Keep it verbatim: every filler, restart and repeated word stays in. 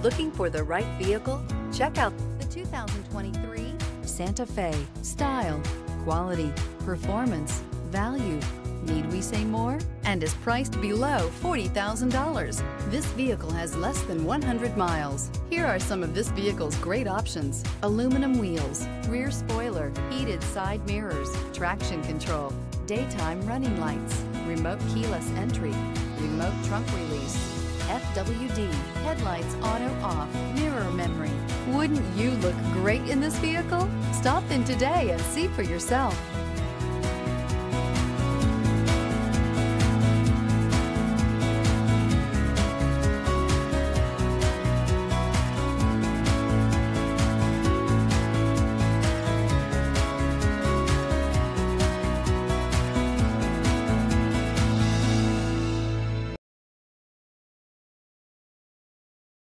Looking for the right vehicle? Check out the two thousand twenty-three Santa Fe. Style, quality, performance, value. Need we say more? And is priced below forty thousand dollars. This vehicle has less than one hundred miles. Here are some of this vehicle's great options: aluminum wheels, rear spoiler, heated side mirrors, traction control, daytime running lights, remote keyless entry, remote trunk release, F W D, headlights auto off, mirror memory. Wouldn't you look great in this vehicle? Stop in today and see for yourself.